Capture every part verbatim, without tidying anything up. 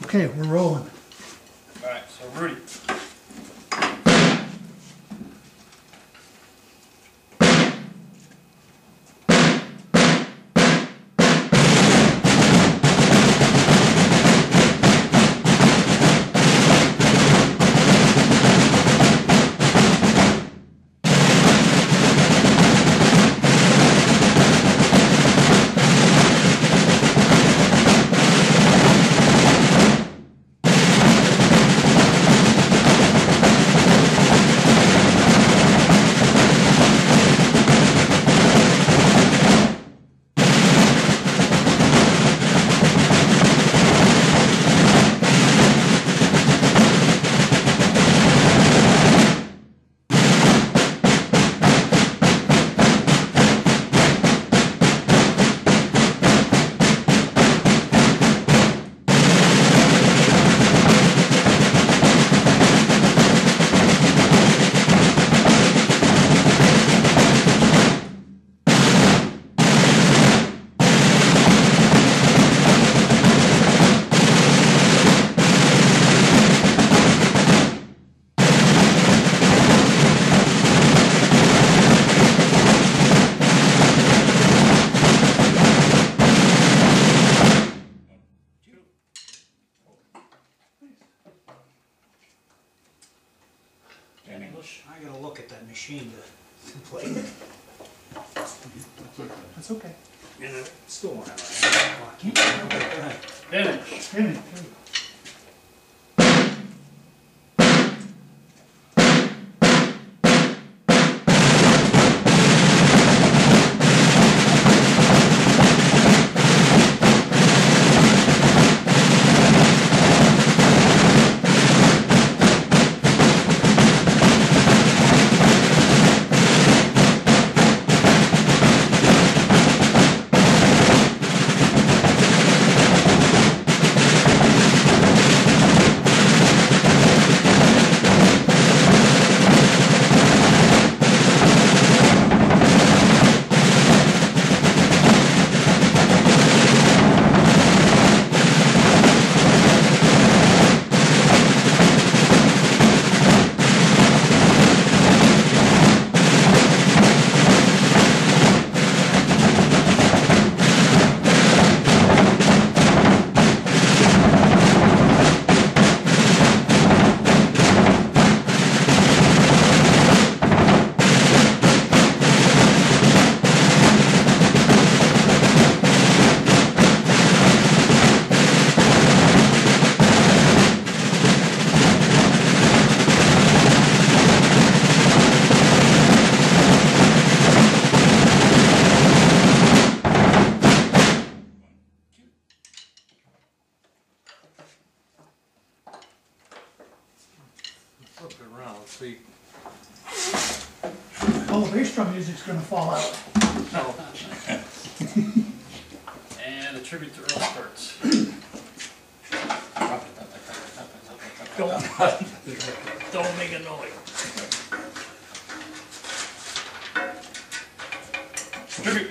Okay, we're rolling. All right, so Rudy. I gotta look at that machine to play. That's okay. Yeah. Still won't have it. Oh, I can't. Okay, go ahead. Finish. Finish. Flip it around, let's see. Oh, the bass drum music's gonna fall out. No. And a tribute to Earl Sturts. Don't, don't make a noise. Tribute.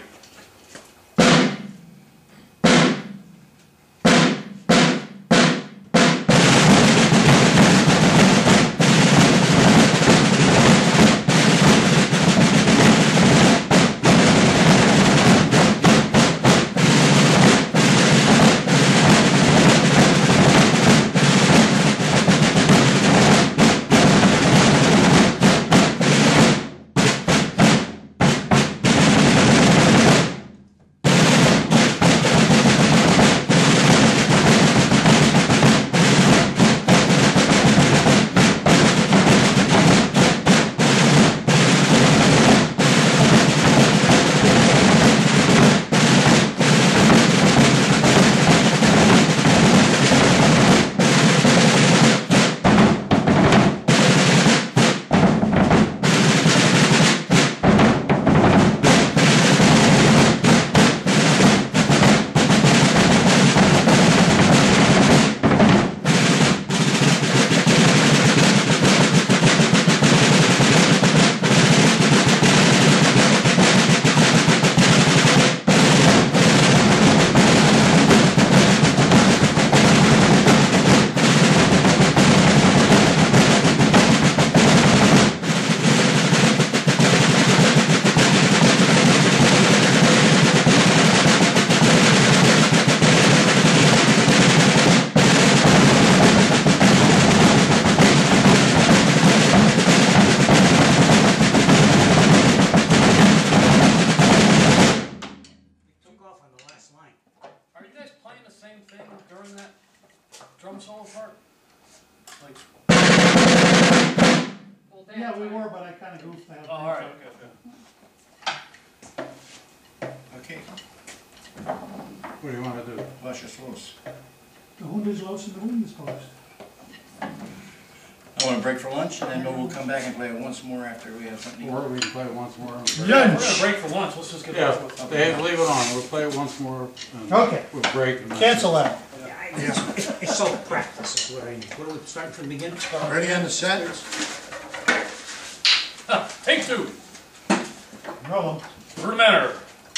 drums fall apart? Like. Well, that Yeah, we time- were, but I kinda goofed that. Oh, all right, okay, okay. Okay, What do you wanna do? luscious loose. The Hund is loose and the wind is post. I want to break for lunch, and then we'll come back and play it once more after we have something to Or eat. we can play it once more. and- Yeah. We're gonna break for lunch, let's just get Yeah, back with. Dave, leave it on, we'll play it once more. and Okay. We'll break. and that's Cancel it. that. Yeah, I- It's it's self-practice is what I need. What are we, starting from the beginning? Ready on the set? Take two, Roll 'em. remember.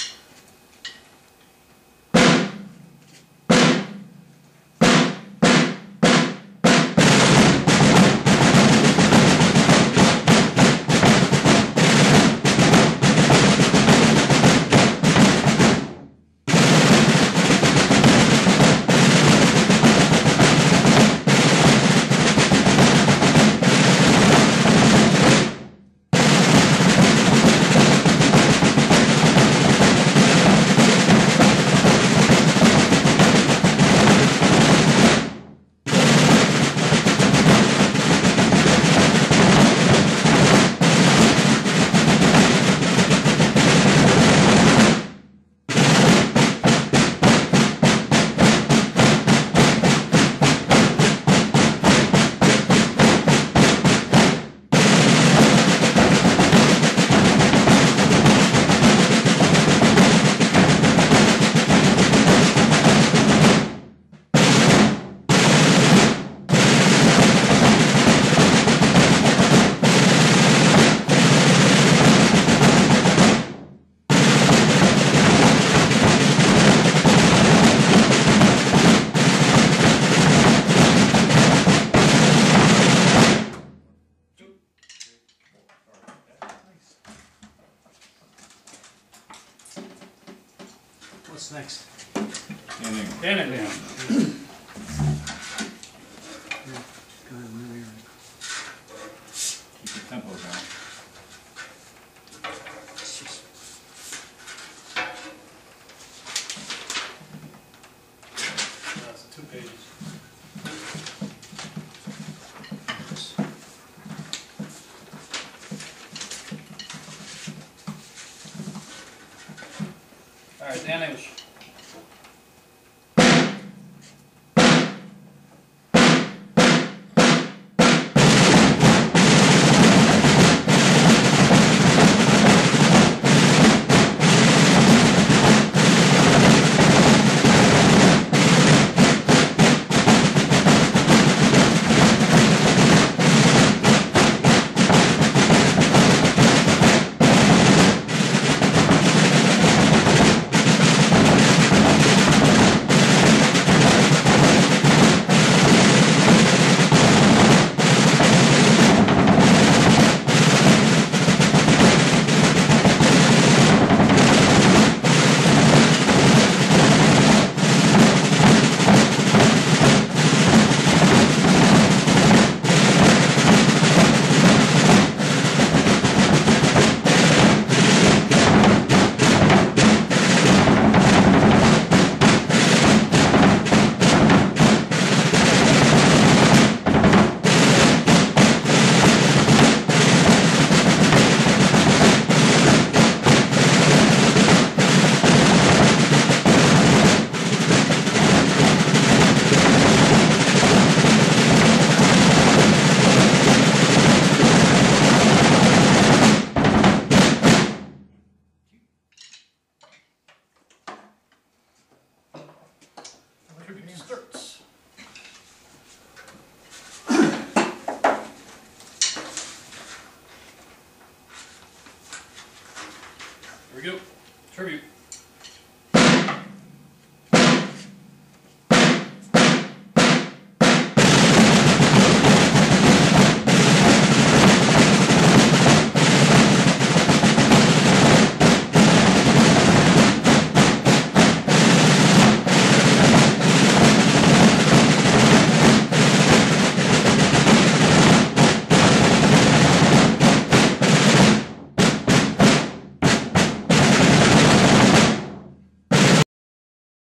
What's next? Anything. Danny, Yeah. Keep the tempo down. It's just- that's the two pages. All right, Dan English.